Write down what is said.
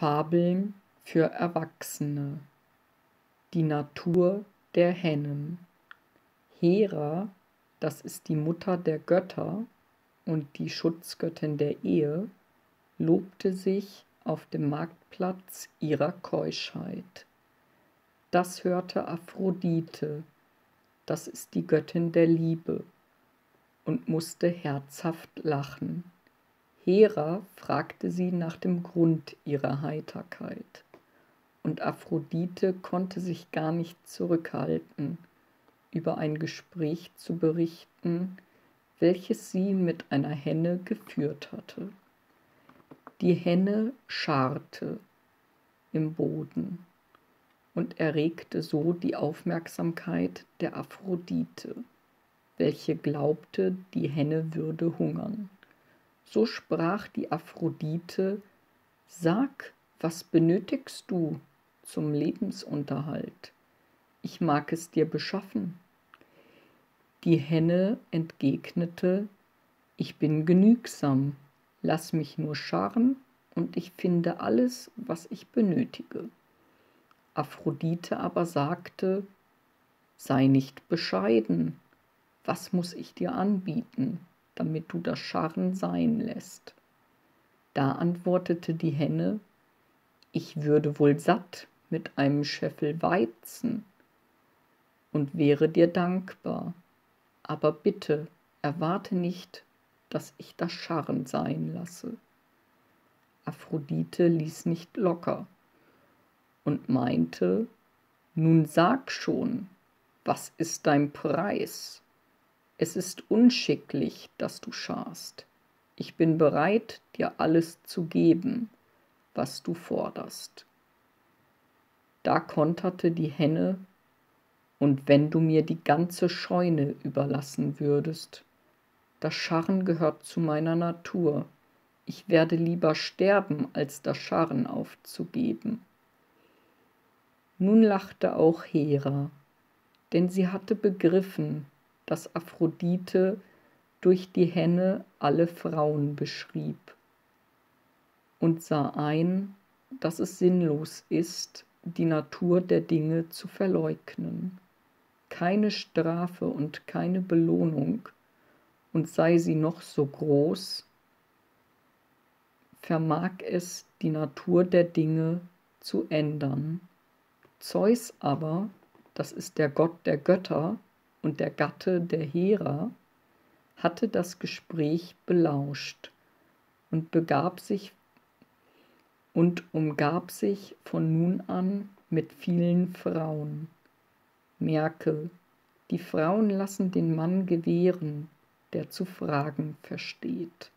Fabeln für Erwachsene. Die Natur der Hennen. Hera, das ist die Mutter der Götter und die Schutzgöttin der Ehe, lobte sich auf dem Marktplatz ihrer Keuschheit. Das hörte Aphrodite, das ist die Göttin der Liebe, und musste herzhaft lachen. Hera fragte sie nach dem Grund ihrer Heiterkeit, und Aphrodite konnte sich gar nicht zurückhalten, über ein Gespräch zu berichten, welches sie mit einer Henne geführt hatte. Die Henne scharrte im Boden und erregte so die Aufmerksamkeit der Aphrodite, welche glaubte, die Henne würde hungern. So sprach die Aphrodite: »Sag, was benötigst du zum Lebensunterhalt? Ich mag es dir beschaffen.« Die Henne entgegnete: »Ich bin genügsam, lass mich nur scharren, und ich finde alles, was ich benötige.« Aphrodite aber sagte: »Sei nicht bescheiden, was muss ich dir anbieten, damit du das Scharren sein lässt?« Da antwortete die Henne: »Ich würde wohl satt mit einem Scheffel Weizen und wäre dir dankbar, aber bitte erwarte nicht, dass ich das Scharren sein lasse.« Aphrodite ließ nicht locker und meinte: »Nun sag schon, was ist dein Preis? Es ist unschicklich, dass du scharrst. Ich bin bereit, dir alles zu geben, was du forderst.« Da konterte die Henne: »Und wenn du mir die ganze Scheune überlassen würdest? Das Scharren gehört zu meiner Natur. Ich werde lieber sterben, als das Scharren aufzugeben.« Nun lachte auch Hera, denn sie hatte begriffen, dass Aphrodite durch die Henne alle Frauen beschrieb, und sah ein, dass es sinnlos ist, die Natur der Dinge zu verleugnen. Keine Strafe und keine Belohnung, und sei sie noch so groß, vermag es, die Natur der Dinge zu ändern. Zeus aber, das ist der Gott der Götter und der Gatte der Hera, hatte das Gespräch belauscht und umgab sich von nun an mit vielen Frauen. Merke, die Frauen lassen den Mann gewähren, der zu fragen versteht.